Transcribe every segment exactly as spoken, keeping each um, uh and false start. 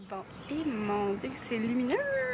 Bon, et mon Dieu, c'est lumineux!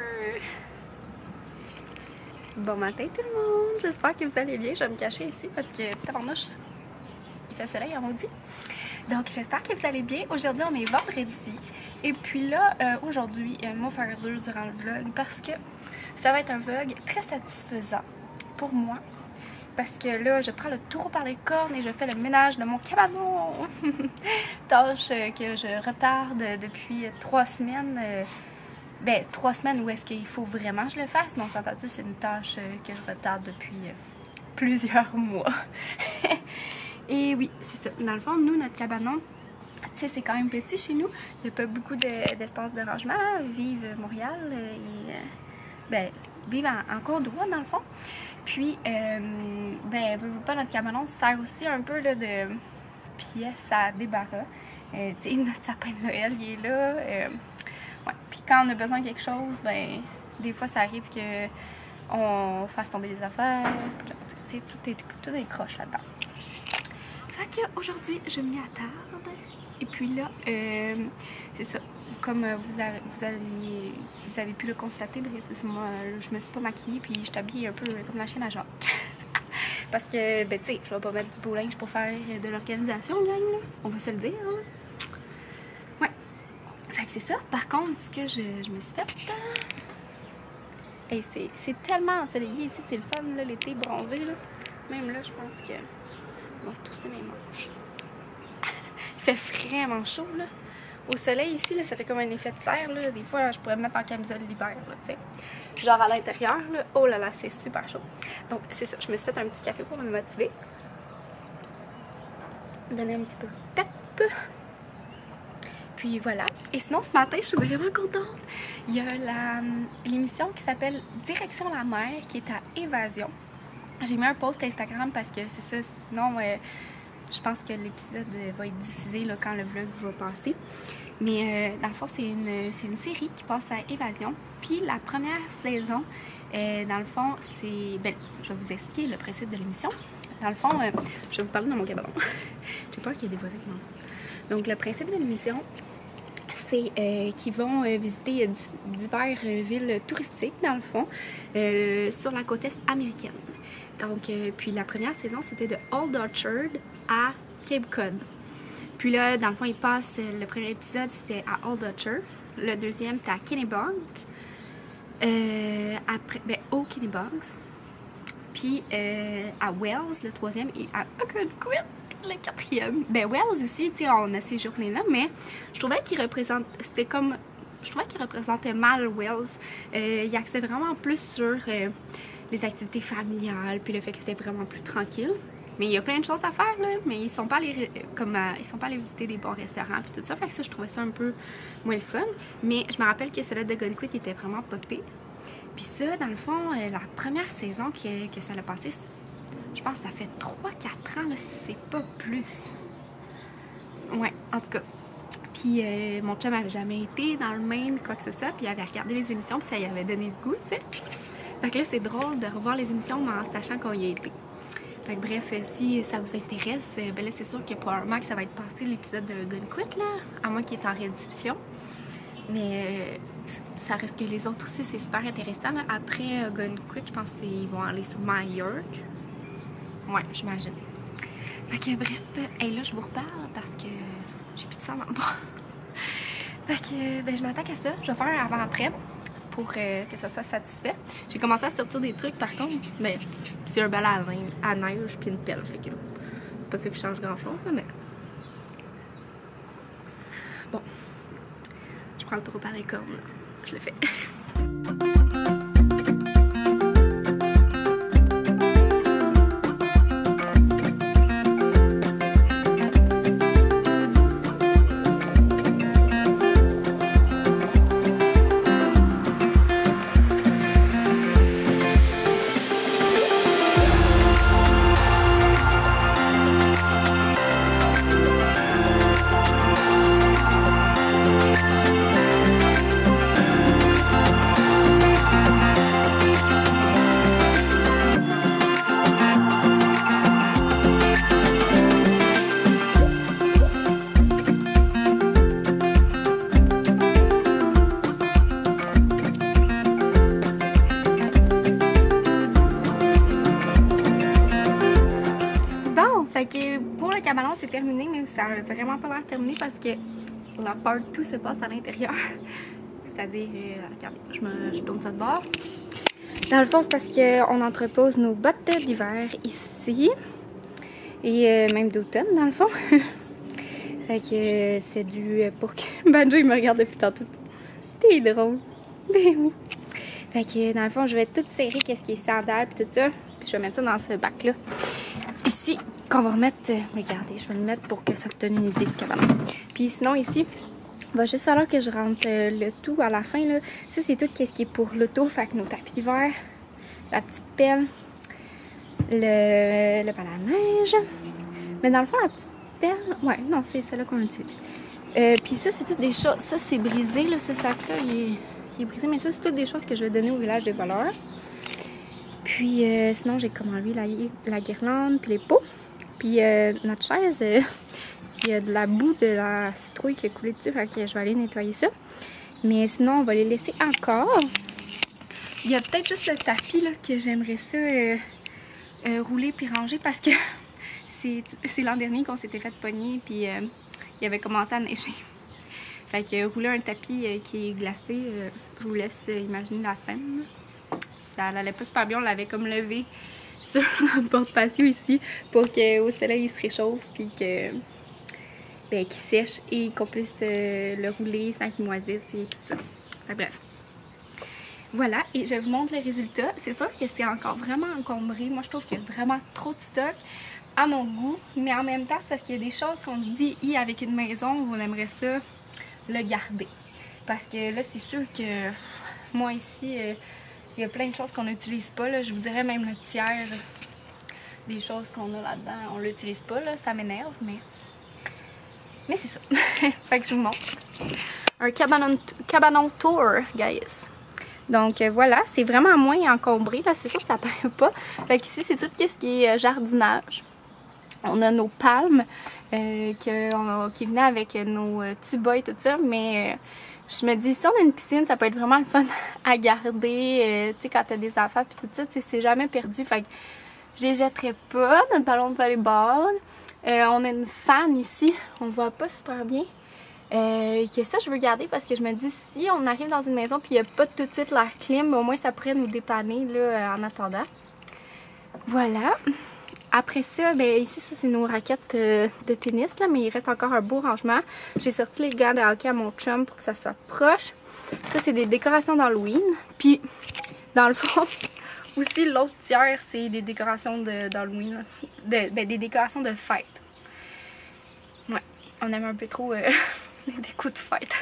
Bon matin tout le monde! J'espère que vous allez bien. Je vais me cacher ici parce que, tabarnouche, il fait soleil en maudit. Donc, j'espère que vous allez bien. Aujourd'hui, on est vendredi. Et puis là, euh, aujourd'hui, euh, mon faire dur durant le vlog parce que ça va être un vlog très satisfaisant pour moi. Parce que là, je prends le taureau par les cornes et je fais le ménage de mon cabanon. Tâche que je retarde depuis trois semaines. Ben, trois semaines où est-ce qu'il faut vraiment que je le fasse. Mais on s'entend-tu, c'est une tâche que je retarde depuis plusieurs mois. Et oui, c'est ça. Dans le fond, nous, notre cabanon, tu sais, c'est quand même petit chez nous. Il n'y a pas beaucoup d'espace de, de rangement. Vive Montréal et, ben, vive en, en Côte-d'Ivoire, dans le fond. Puis, euh, ben, pas notre cabanon sert aussi un peu là, de pièce à débarras. Euh, tu sais, notre sapin de Noël, il est là. Euh, ouais. Puis quand on a besoin de quelque chose, ben, des fois, ça arrive que on fasse tomber des affaires. Tu sais, tout est, tout est croche là-dedans. Fait qu'aujourd'hui, je m'y attarde. Et puis là, euh, c'est ça. Comme vous avez, vous, avez, vous avez pu le constater, moi, je me suis pas maquillée puis je t'habille un peu comme la chienne à Jacques. Parce que, ben tu sais, je vais pas mettre du beau linge pour faire de l'organisation, gang, là. On va se le dire, hein. Ouais. Fait que c'est ça. Par contre, ce que je, je me suis fait... Hey, c'est tellement ensoleillé ici, c'est le fun, là, l'été bronzé, là. Même là, je pense que... On va tousser mes manches. Il fait vraiment chaud, là. Au soleil ici, là, ça fait comme un effet de serre. Là. Des fois, je pourrais me mettre en camisole l'hiver. Genre à l'intérieur, là, oh là là, c'est super chaud. Donc, c'est ça. Je me suis fait un petit café pour me motiver. Donner un petit peu de pep. Puis voilà. Et sinon, ce matin, je suis vraiment contente. Il y a l'émission qui s'appelle Direction la mer qui est à Évasion. J'ai mis un post Instagram parce que c'est ça. Sinon, euh, je pense que l'épisode va être diffusé là, quand le vlog va passer. Mais euh, dans le fond, c'est une, une série qui passe à Évasion. Puis la première saison, euh, dans le fond, c'est... Ben, je vais vous expliquer le principe de l'émission. Dans le fond, euh, je vais vous parler de mon cabanon. J'ai peur qu'il y ait des voisins qui m'entendent. Donc, le principe de l'émission, c'est euh, qu'ils vont euh, visiter euh, divers euh, villes touristiques, dans le fond, euh, sur la côte est américaine. Donc, euh, puis la première saison, c'était de Old Orchard à Cape Cod. Puis là, dans le fond, ils passent, le premier épisode, c'était à Old Orchard. Le deuxième, c'était à Kennebunk. Euh, après, ben, au Kennebunk's. Puis euh, à Wells, le troisième, et à Oconoquit, le quatrième. Ben, Wells aussi, tu sais, on a ces journées-là, mais je trouvais qu'il représente, c'était comme, je trouvais qu'il représentait mal Wells. Euh, il axait vraiment plus sur... Euh, les activités familiales, puis le fait que c'était vraiment plus tranquille. Mais il y a plein de choses à faire, là, mais ils sont pas allés, comme, euh, ils sont pas allés visiter des bons restaurants, puis tout ça, fait que ça, je trouvais ça un peu moins le fun. Mais je me rappelle que celle-là de Oconoquit était vraiment popée. Puis ça, dans le fond, euh, la première saison que, que ça a passé, je pense que ça fait trois quatre ans, là, si c'est pas plus. Ouais, en tout cas. Puis euh, mon chum avait jamais été dans le Maine, quoi que ce soit, puis il avait regardé les émissions, puis ça lui avait donné le goût, tu sais. Fait que là, c'est drôle de revoir les émissions en sachant qu'on y a été. Fait que bref, si ça vous intéresse, ben là, c'est sûr que probablement que ça va être passé l'épisode de Oconoquit, là, à moins qu'il est en rediffusion. Mais euh, ça reste que les autres aussi, c'est super intéressant. Là. Après Oconoquit, je pense qu'ils vont aller sûrement à York. Ouais, j'imagine. Fait que bref, hey, là, je vous reparle parce que j'ai plus de sang dans le bras. Fait que ben, je m'attends à ça. Je vais faire un avant-après. Pour euh, que ça soit satisfait. J'ai commencé à sortir des trucs par contre, mais c'est un balai à, neige, à neige puis une pelle, fait que c'est pas ça qui change grand chose, mais bon, je prends le taureau par les cornes, là. Je le fais. ça a vraiment pas l'air terminé parce que la part tout se passe à l'intérieur. C'est-à-dire, euh, regardez, je, me, je tourne ça de bord. Dans le fond, c'est parce qu'on entrepose nos bottes d'hiver ici. Et euh, même d'automne, dans le fond. Fait que euh, c'est dû pour que Banjo il me regarde depuis tantôt. T'es drôle. Ben oui. Fait que dans le fond, je vais tout serrer qu'est-ce qui est sandales puis tout ça. Puis je vais mettre ça dans ce bac-là. Ici, qu'on va remettre... Euh, regardez, je vais le mettre pour que ça te donne une idée du cabanon. Puis sinon, ici, il va juste falloir que je rentre euh, le tout à la fin, là. Ça, c'est tout ce qui est pour l'auto. Fait que nos tapis d'hiver, la petite pelle, le, le bal à neige. Mais dans le fond, la petite pelle... Ouais, non, c'est celle-là qu'on utilise. Euh, Puis ça, c'est toutes des choses... Ça, c'est brisé, là, ce sac-là. Il est... il est brisé. Mais ça, c'est toutes des choses que je vais donner au village des voleurs. Puis euh, sinon, j'ai comme enlevé la, la guirlande, puis les pots. Puis euh, notre chaise, euh, il y a de la boue de la citrouille qui a coulé dessus. Fait que je vais aller nettoyer ça. Mais sinon, on va les laisser encore. Il y a peut-être juste le tapis là, que j'aimerais ça euh, euh, rouler puis ranger parce que c'est l'an dernier qu'on s'était fait pogner puis euh, il avait commencé à neiger. Fait que rouler un tapis euh, qui est glacé, euh, je vous laisse imaginer la scène. Là. Ça allait pas super bien, on l'avait comme levé sur le porte-patio ici pour qu'au soleil il se réchauffe puis que ben, qu'il sèche et qu'on puisse euh, le rouler sans qu'il moisisse et tout ça. Enfin, bref. Voilà, et je vous montre le résultat. C'est sûr que c'est encore vraiment encombré. Moi, je trouve qu'il y a vraiment trop de stock à mon goût. Mais en même temps, c'est parce qu'il y a des choses qu'on se dit, hi, avec une maison, on aimerait ça le garder. Parce que là, c'est sûr que pff, moi ici... Euh, il y a plein de choses qu'on n'utilise pas, là. Je vous dirais même le tiers des choses qu'on a là-dedans, on l'utilise pas, là. Ça m'énerve, mais... Mais c'est ça. Fait que je vous montre. Un cabanon, cabanon tour, guys. Donc euh, voilà, c'est vraiment moins encombré, là. C'est sûr que ça paraît pas. Fait qu'ici, c'est tout ce qui est jardinage. On a nos palmes euh, que, on, qui venaient avec nos euh, tubas et tout ça, mais... Euh, je me dis, si on a une piscine, ça peut être vraiment le fun à garder, euh, tu sais, quand t'as des enfants puis tout ça, tu sais, c'est jamais perdu. Fait que je les jetterai pas, notre ballon de volleyball. Euh, on a une fan ici, on voit pas super bien. Euh, que ça, je veux garder parce que je me dis, si on arrive dans une maison puis il n'y a pas tout de suite l'air clim, au moins ça pourrait nous dépanner là, en attendant. Voilà. Après ça, ben ici, ça c'est nos raquettes euh, de tennis, là, mais il reste encore un beau rangement. J'ai sorti les gants de hockey à mon chum pour que ça soit proche. Ça, c'est des décorations d'Halloween. Puis, dans le fond, aussi, l'autre tiers, c'est des décorations d'Halloween. De, de, ben, des décorations de fête. Ouais, on aime un peu trop euh, les décos de fête.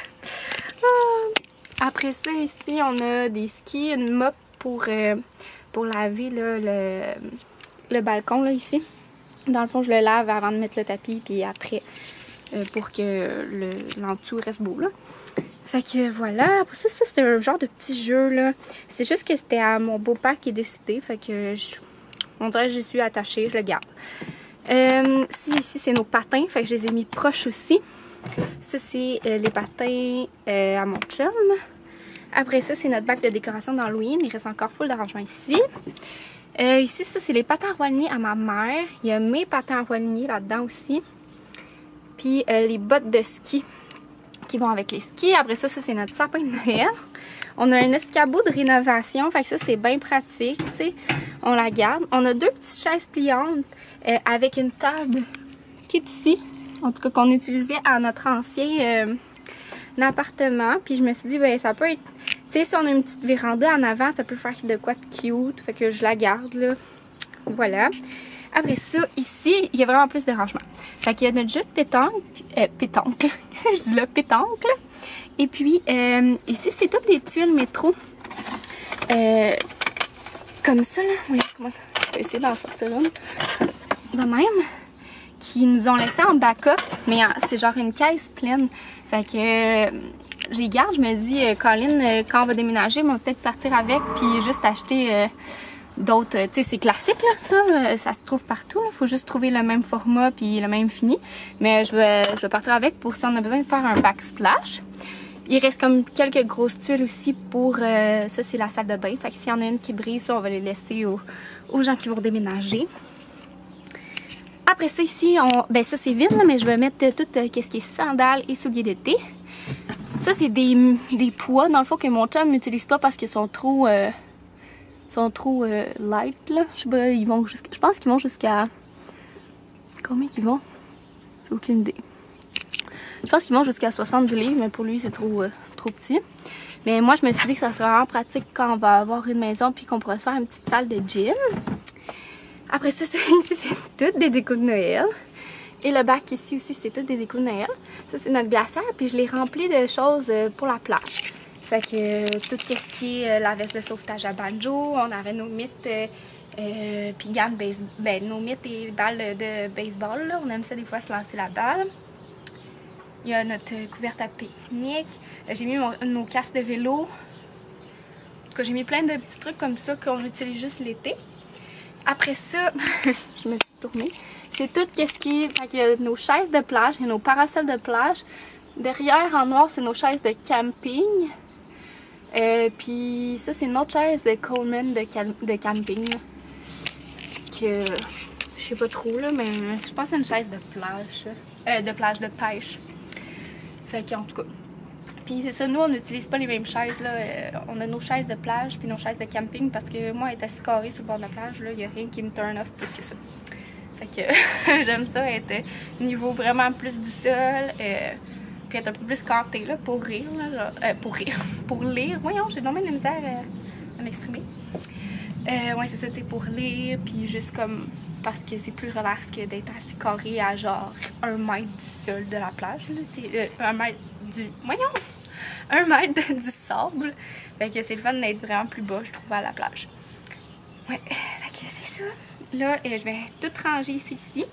Ah. Après ça, ici, on a des skis, une mop pour, euh, pour laver là, le... le balcon là ici. Dans le fond, je le lave avant de mettre le tapis puis après euh, pour que l'en-dessous reste beau là. Fait que voilà. Après ça, ça c'était un genre de petit jeu là. C'est juste que c'était à mon beau-père qui est décédé. Fait que je, on dirait que j'y suis attachée, je le garde. Euh, si, ici, c'est nos patins. Fait que je les ai mis proches aussi. Ça, c'est euh, les patins euh, à mon chum. Après ça, c'est notre bac de décoration d'Halloween. Il reste encore full d'arrangement ici. Euh, ici, ça, c'est les patins à roue alignés à ma mère. Il y a mes patins à roue alignés là-dedans aussi. Puis euh, les bottes de ski qui vont avec les skis. Après ça, ça, c'est notre sapin de Noël. On a un escabeau de rénovation. Fait que ça, c'est bien pratique, tu sais. On la garde. On a deux petites chaises pliantes euh, avec une table qui est ici. En tout cas, qu'on utilisait à notre ancien euh, appartement. Puis je me suis dit, ben ça peut être... Tu sais, si on a une petite véranda en avant, ça peut faire de quoi de cute. Fait que je la garde, là. Voilà. Après ça, ici, il y a vraiment plus de rangement. Fait qu'il y a notre jeu de pétanque. Euh, pétanque. Qu'est-ce que je dis là? Pétanque, là. Et puis, euh, ici, c'est toutes des tuiles métro. Euh, comme ça, là. Oui, comment... Je vais essayer d'en sortir une. De même. Qui nous ont laissé en backup. Mais c'est genre une caisse pleine. Fait que... Euh, j'y garde, je me dis, euh, Colin, euh, quand on va déménager, on va peut-être partir avec, puis juste acheter euh, d'autres, euh, tu sais, c'est classique, là, ça, euh, ça se trouve partout, il faut juste trouver le même format, puis le même fini, mais je vais, je vais partir avec pour si on a besoin de faire un backsplash. Il reste comme quelques grosses tuiles aussi pour, euh, ça c'est la salle de bain, fait que s'il y en a une qui brise, ça, on va les laisser aux, aux gens qui vont déménager. Après ça, ici, on... ben ça c'est vide, là, mais je vais mettre tout euh, ce qui est sandales et souliers d'été. Ça, c'est des, des poids, dans le fond, que mon chum n'utilise pas parce qu'ils sont trop... Euh... sont trop euh, light, là. Je sais pas, ils vont jusqu'à... Je pense qu'ils vont jusqu'à... Combien qu'ils vont? J'ai aucune idée. Je pense qu'ils vont jusqu'à soixante-dix livres, mais pour lui, c'est trop, euh, trop petit. Mais moi, je me suis dit que ça serait vraiment pratique quand on va avoir une maison puis qu'on pourra se faire une petite salle de gym. Après ça, ça ici, c'est toutes des décos de Noël. Et le bac ici aussi, c'est toutes des décos de Noël. Ça, c'est notre glacière, puis je l'ai rempli de choses pour la plage. Fait que euh, tout ce qui est euh, la veste de sauvetage à banjo, on avait nos mythes, euh, euh, puis gants de baseball, ben, nos mythes et balles de baseball, là. On aime ça des fois se lancer la balle. Il y a notre couverte à pique-nique. J'ai mis mon, nos casques de vélo. En tout cas, j'ai mis plein de petits trucs comme ça qu'on utilise juste l'été. Après ça, je me suis tournée. C'est tout ce qui est... Fait qu'il y a nos chaises de plage et nos parasols de plage. Derrière, en noir, c'est nos chaises de camping. Euh, Puis ça, c'est une autre chaise de Coleman de, de camping. Là. Que... Je sais pas trop, là, mais je pense que c'est une chaise de plage. Euh, de plage de pêche. Fait qu'en tout cas. Puis c'est ça, nous on n'utilise pas les mêmes chaises là. Euh, on a nos chaises de plage puis nos chaises de camping parce que moi être assis carré sur le bord de la plage, là, il n'y a rien qui me turn off plus que ça. Fait que j'aime ça être niveau vraiment plus du sol, euh, puis être un peu plus canté là pour rire, là, genre, euh, pour rire, pour lire. Voyons, j'ai vraiment de la misère euh, à m'exprimer. Euh, ouais, c'est ça, tu sais, pour lire, puis juste comme parce que c'est plus relax que d'être assis carré à genre un mètre du sol de la plage, là, euh, un mètre du... Voyons! Un mètre du sable. Fait que c'est le fun d'être vraiment plus bas, je trouve, à la plage. Ouais, fait que c'est ça. Là, euh, je vais tout ranger ici, ici.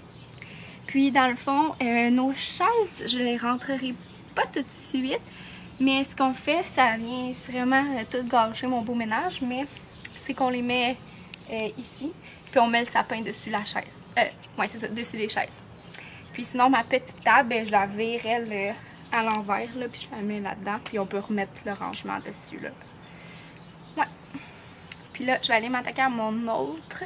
Puis, dans le fond, euh, nos chaises, je les rentrerai pas tout de suite. Mais ce qu'on fait, ça vient vraiment euh, tout gâcher mon beau ménage, mais c'est qu'on les met euh, ici. Puis on met le sapin dessus la chaise. Euh, ouais, c'est ça, dessus les chaises. Puis sinon, ma petite table, ben, je la virerai le, à l'envers, là, puis je la mets là-dedans. Puis on peut remettre le rangement dessus, là. Ouais. Puis là, je vais aller m'attaquer à mon autre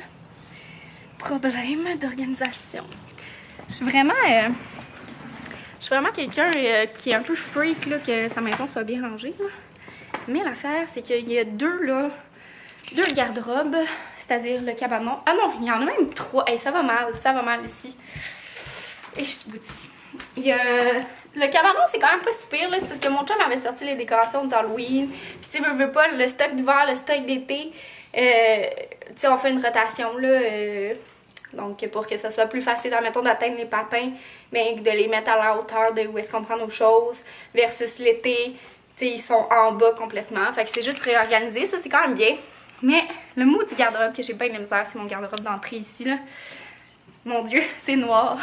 problème d'organisation. Je suis vraiment... Euh, je suis vraiment quelqu'un euh, qui est un peu freak, là, que sa maison soit bien rangée, là. Mais l'affaire, c'est qu'il y a deux, là, deux garde-robes. C'est-à-dire le cabanon. Ah non, il y en a même trois. Hey, ça va mal, ça va mal ici. Et je vous dis. Il y a... Le cabanon, c'est quand même pas si pire, là. C'est parce que mon chum avait sorti les décorations d'Halloween. Puis tu sais, veux, veux pas, le stock d'hiver, le stock d'été. Euh, tu sais, on fait une rotation, là. Euh, donc, pour que ça soit plus facile, admettons, d'atteindre les patins, mais de les mettre à la hauteur de où est-ce qu'on prend nos choses. Versus l'été, tu sais, ils sont en bas complètement. Fait que c'est juste réorganisé. Ça, c'est quand même bien. Mais le mot du garde-robe que j'ai pas de la misère, c'est mon garde-robe d'entrée ici, là. Mon Dieu, c'est noir.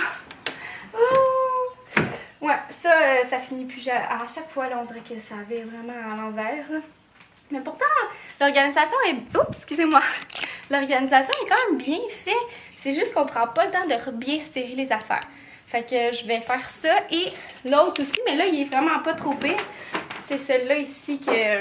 Oh! Ouais, ça, euh, ça finit plus. À chaque fois, là, on dirait que ça avait vraiment à l'envers, là. Mais pourtant, l'organisation est... Oups, excusez-moi. L'organisation est quand même bien faite. C'est juste qu'on prend pas le temps de bien serrer les affaires. Fait que je vais faire ça. Et l'autre aussi, mais là, il est vraiment pas trop pire. C'est celui-là ici que...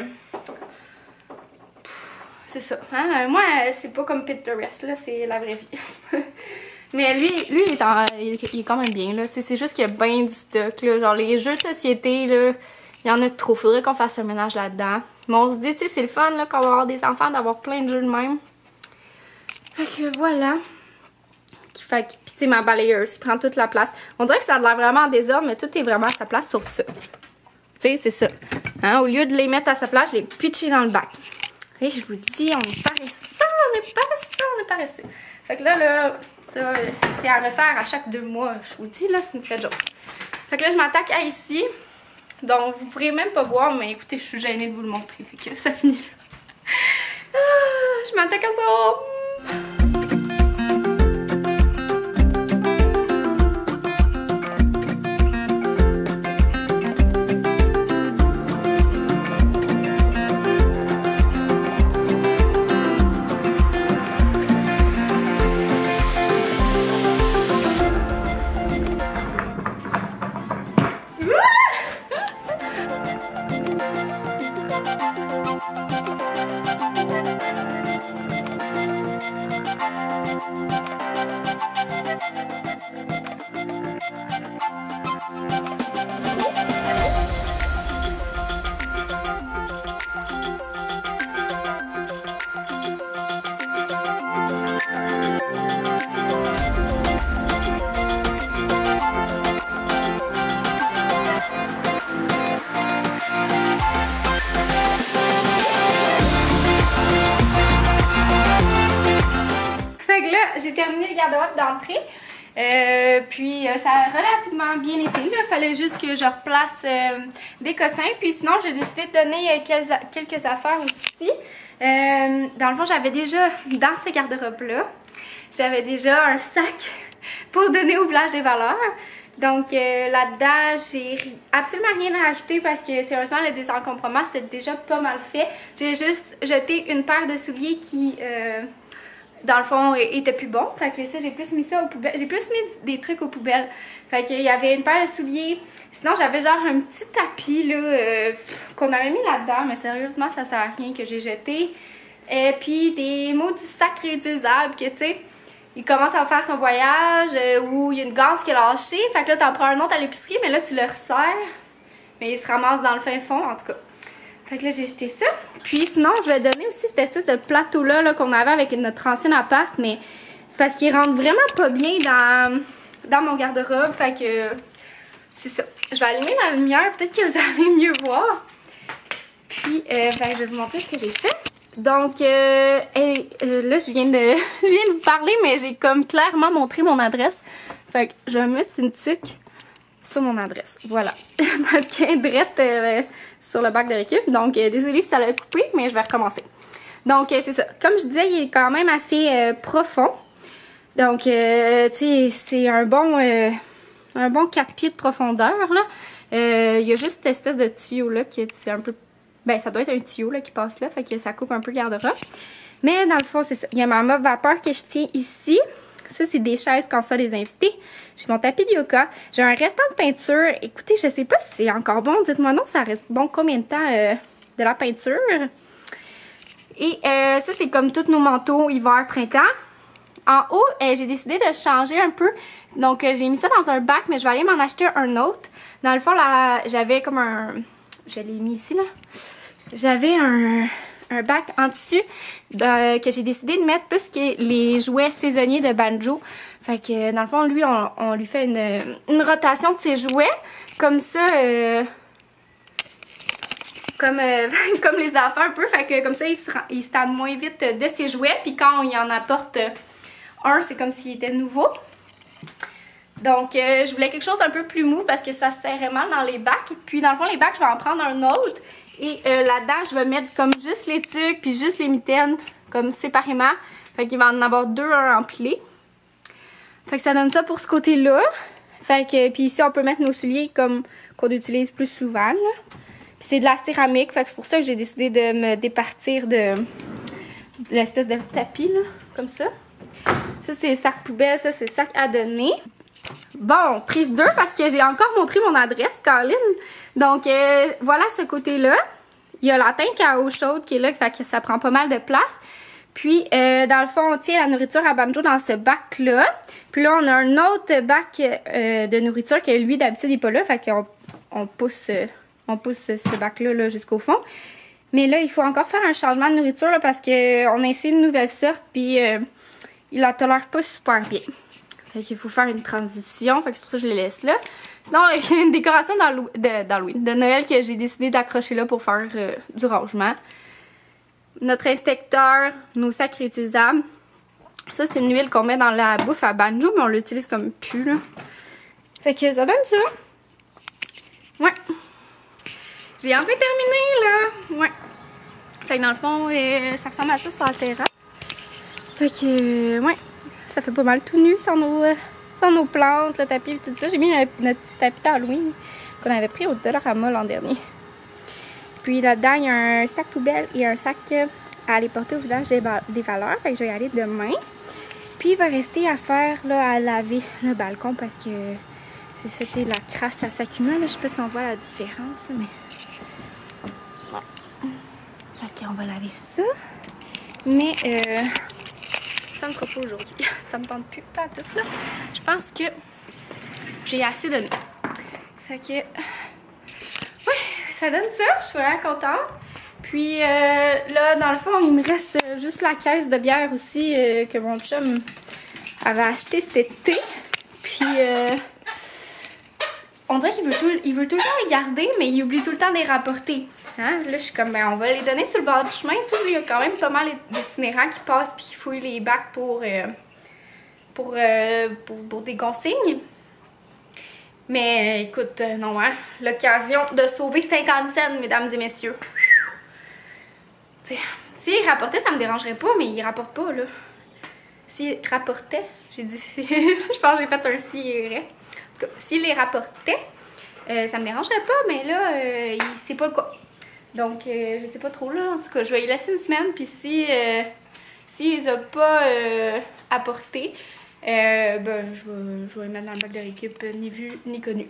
C'est ça. Hein? Moi, c'est pas comme Pinterest, là, c'est la vraie vie. Mais lui, lui il, est en, il, il est quand même bien, là. C'est juste qu'il y a bien du stock, là. Genre, les jeux de société, là, il y en a trop. Faudrait qu'on fasse un ménage là-dedans. Mais on se dit, tu sais, c'est le fun, là, quand on va avoir des enfants, d'avoir plein de jeux de même. Fait que voilà. Fait que, pis tu sais, ma balayeuse, il prend toute la place. On dirait que ça a l'air vraiment en désordre, mais tout est vraiment à sa place sauf ça. Tu sais, c'est ça. Hein? Au lieu de les mettre à sa place, je les pitcher dans le bac. Et je vous dis, on est paresseux, on est paresseux, on est paresseux. Fait que là, là, ça, c'est à refaire à chaque deux mois. Je vous dis, là, c'est une vraie joke. Fait que là, je m'attaque à ici. Donc, vous pourrez même pas voir, mais écoutez, je suis gênée de vous le montrer. Fait que ça finit là. Ah, je m'attaque à ça. J'ai terminé le garde-robe d'entrée. Euh, puis euh, ça a relativement bien été. Il fallait juste que je replace euh, des cossins. Puis sinon, j'ai décidé de donner euh, quelques, quelques affaires aussi. Euh, dans le fond, j'avais déjà, dans ce garde-robe-là, j'avais déjà un sac pour donner au village des valeurs. Donc euh, là-dedans, j'ai absolument rien à ajouter parce que sérieusement, le désencombrement, c'était déjà pas mal fait. J'ai juste jeté une paire de souliers qui... Euh, dans le fond, était plus bon. Fait que ça, j'ai plus mis ça aux poubelles. J'ai plus mis des trucs aux poubelles. Fait qu'il y avait une paire de souliers. Sinon, j'avais genre un petit tapis, là, euh, qu'on avait mis là-dedans. Mais sérieusement, ça sert à rien que j'ai jeté. Et puis, des maudits sacs réutilisables que, tu sais, il commence à faire son voyage euh, où il y a une gaze qui a lâché. Fait que là, t'en prends un autre à l'épicerie, mais là, tu le resserres. Mais il se ramasse dans le fin fond, en tout cas. Fait que là, j'ai jeté ça. Puis sinon, je vais donner aussi cette espèce de plateau-là -là, qu'on avait avec notre ancien appart. Mais c'est parce qu'il rentre vraiment pas bien dans, dans mon garde-robe. Fait que c'est ça. Je vais allumer ma lumière. Peut-être que vous allez mieux voir. Puis, euh, ben, je vais vous montrer ce que j'ai fait. Donc, euh, et, euh, là, je viens, de, je viens de vous parler, mais j'ai comme clairement montré mon adresse. Fait que je vais mettre une tuque sur mon adresse. Voilà. Parce qu'elle est drette... Euh, sur le bac de récup. Donc, euh, désolée si ça l'a coupé, mais je vais recommencer. Donc, euh, c'est ça. Comme je disais, il est quand même assez euh, profond. Donc, euh, tu sais, c'est un bon euh, un bon quatre pieds de profondeur, là. Euh, il y a juste cette espèce de tuyau-là qui est un peu... Ben, ça doit être un tuyau, là, qui passe là. Fait que ça coupe un peu le garde-robe. Mais, dans le fond, c'est ça. Il y a ma mop vapeur que je tiens ici. Ça, c'est des chaises quand ça des invités. J'ai mon tapis de yoga. J'ai un restant de peinture. Écoutez, je sais pas si c'est encore bon. Dites-moi non, ça reste bon combien de temps euh, de la peinture. Et euh, ça, c'est comme tous nos manteaux hiver, printemps. En haut, euh, j'ai décidé de changer un peu. Donc, euh, j'ai mis ça dans un bac, mais je vais aller m'en acheter un autre. Dans le fond, là, j'avais comme un... Je l'ai mis ici, là. J'avais un... un bac en tissu de, que j'ai décidé de mettre plus que les jouets saisonniers de Banjo. Fait que dans le fond, lui, on, on lui fait une, une rotation de ses jouets. Comme ça, euh, comme, euh, comme les affaires un peu. Fait que comme ça, il se, il se tente moins vite de ses jouets. Puis quand il en apporte un, c'est comme s'il était nouveau. Donc, euh, je voulais quelque chose d'un peu plus mou parce que ça se serrait mal dans les bacs. Puis dans le fond, les bacs, je vais en prendre un autre. Et euh, là-dedans, je vais mettre comme juste les tuques puis juste les mitaines, comme séparément. Fait qu'il va en avoir deux, un empilé. Fait que ça donne ça pour ce côté-là. Fait que, puis ici, on peut mettre nos souliers comme qu'on utilise plus souvent, là. Puis c'est de la céramique, fait que c'est pour ça que j'ai décidé de me départir de, de l'espèce de tapis, là, comme ça. Ça, c'est le sac poubelle, ça, c'est le sac à donner. Bon, prise deux parce que j'ai encore montré mon adresse, Caroline. Donc, euh, voilà ce côté-là. Il y a la tank à eau chaude qui est là, fait que ça prend pas mal de place. Puis, euh, dans le fond, on tient la nourriture à Banjo dans ce bac-là. Puis là, on a un autre bac euh, de nourriture que lui, d'habitude, il n'est pas là. Fait qu'on on pousse, euh, on pousse ce bac-là -là, jusqu'au fond. Mais là, il faut encore faire un changement de nourriture là, parce qu'on a essayé une nouvelle sorte. Puis, euh, il la tolère pas super bien. Fait qu'il faut faire une transition. Fait que c'est pour ça que je les laisse là. Sinon, il y a une décoration d'Halloween, de, de Noël que j'ai décidé d'accrocher là pour faire euh, du rangement. Notre inspecteur, nos sacs réutilisables. Ça, c'est une huile qu'on met dans la bouffe à Banjo, mais on l'utilise comme pu, là. Fait que ça donne ça. Ouais. J'ai enfin terminé, là. Ouais. Fait que dans le fond, euh, ça ressemble à ça sur la terrasse. Fait que, euh, ouais. Ça fait pas mal tout nu sans nos, euh, sans nos plantes, le tapis et tout ça. J'ai mis notre, notre petit tapis d'Halloween qu'on avait pris au Dollarama l'an dernier. Puis là-dedans, il y a un sac poubelle et un sac à aller porter au village des, des valeurs. Fait que je vais y aller demain. Puis il va rester à faire, là, à laver le balcon parce que c'est ça, tu sais, la crasse, ça s'accumule. Je sais pas si on voit la différence, là, mais... Voilà. Fait qu'on va laver ça. Mais euh, ça ne sera pas aujourd'hui. Ça me tente plus. Pas tout ça. Je pense que j'ai assez donné. Fait que... Oui, ça donne ça. Je suis vraiment contente. Puis euh, là, dans le fond, il me reste juste la caisse de bière aussi euh, que mon chum avait acheté cet été. Puis euh, on dirait qu'il veut, tout, il veut tout le temps les garder, mais il oublie tout le temps de les rapporter. Hein? Là, je suis comme, ben, on va les donner sur le bord du chemin. Il y a quand même pas mal d'itinérants qui passent puis qui fouillent les bacs pour, euh, pour, euh, pour, pour des consignes. Mais écoute, euh, non, hein? L'occasion de sauver cinquante cents, mesdames et messieurs. S'il rapportait, ça me dérangerait pas, mais il rapporte pas, là. S'il rapportait, j'ai dit, je pense que j'ai fait un si vrai. En tout cas, s'il les rapportait, euh, ça me dérangerait pas, mais là, euh, c'est pas le cas. Donc, euh, je sais pas trop, là. En tout cas, je vais y laisser une semaine, puis si, euh, s'il les a pas euh, apportés, euh, ben, je vais, je vais les mettre dans le bac de récup, ni vu, ni connu.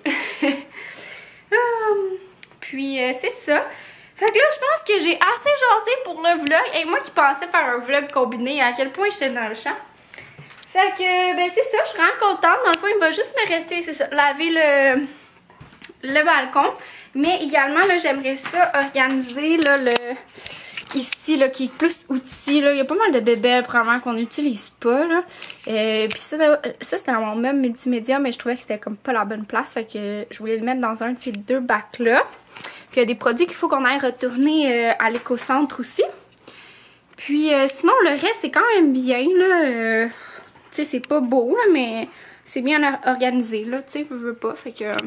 um, puis, euh, c'est ça. Fait que là, je pense que j'ai assez jasé pour le vlog. Et moi qui pensais faire un vlog combiné, à quel point j'étais dans le champ. Fait que, ben c'est ça, je suis vraiment contente. Dans le fond, il va juste me rester, c'est ça, laver le, le balcon. Mais également, là, j'aimerais ça organiser, là, le... Ici, là, qui est plus outil, là. Il y a pas mal de bébelles, probablement, qu'on n'utilise pas, là. Euh, Puis ça, ça c'était dans mon meuble multimédia, mais je trouvais que c'était comme pas la bonne place. Fait que je voulais le mettre dans un de ces deux bacs-là. Puis il y a des produits qu'il faut qu'on aille retourner euh, à l'éco-centre aussi. Puis euh, sinon, le reste, c'est quand même bien, là. Euh, tu sais, c'est pas beau, là, mais c'est bien organisé, là. Tu sais, je veux pas. Fait que... Euh,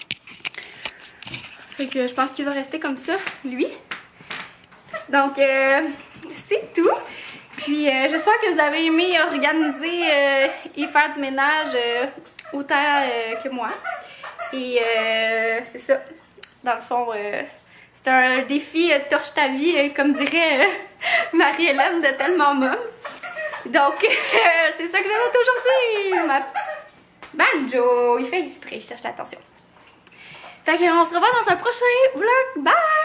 fait que je pense qu'il va rester comme ça, lui. Donc, euh, c'est tout. Puis, euh, j'espère que vous avez aimé organiser euh, et faire du ménage euh, autant euh, que moi. Et euh, c'est ça. Dans le fond, euh, c'est un défi euh, torche ta vie, euh, comme dirait euh, Marie-Hélène de Tellement Mom. Donc, euh, c'est ça que j'ai fait aujourd'hui. Ma banjo, il fait exprès, je cherche l'attention. Fait qu'on se revoit dans un prochain vlog. Bye!